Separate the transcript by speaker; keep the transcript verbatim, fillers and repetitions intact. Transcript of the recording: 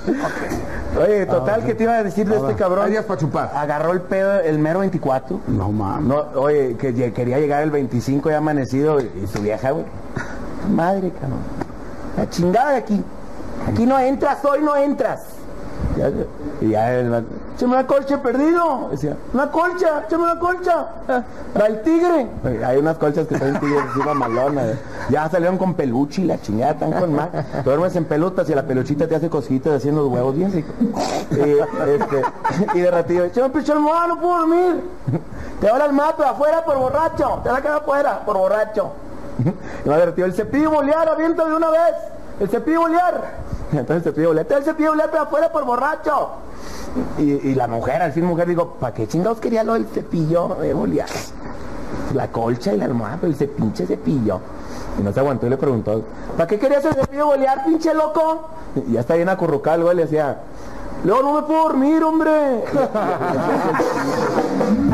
Speaker 1: Oye, total, ¿qué te iba a decir de este cabrón?
Speaker 2: Hay días para chupar.
Speaker 1: Agarró el pedo el mero veinticuatro.
Speaker 2: No mames.
Speaker 1: No, oye, que lle- quería llegar el veinticinco ya amanecido y, y su vieja, güey. Madre, cabrón. La chingada de aquí. Aquí no entras, hoy no entras. Ya, y ya el vato, échame una colcha perdido. Decía, una colcha, échame una colcha. Para el tigre. Oye, hay unas colchas que traen tigres encima malonas. ¿Eh? Ya salieron con peluche y la chingada están con más. Duermes en pelotas y la peluchita te hace cositas haciendo los huevos bien ricos. Y, este, y de ratito, échame pinche almohada, no puedo dormir. Te va al mato afuera por borracho. Te la queda afuera por borracho. Y más divertido, el cepillo bolear, avienta de una vez. El cepillo bolear. Entonces el cepillo bolear, el cepillo bolear, pero afuera por borracho. Y, y la mujer, al fin mujer, digo, ¿para qué chingados quería lo del cepillo de bolear? La colcha y la almohada, pero ese pinche cepillo. Y no se aguantó y le preguntó, ¿para qué querías el cepillo bolear, pinche loco? Y ya está bien acurrucado, güey, le decía, luego no me puedo dormir, hombre.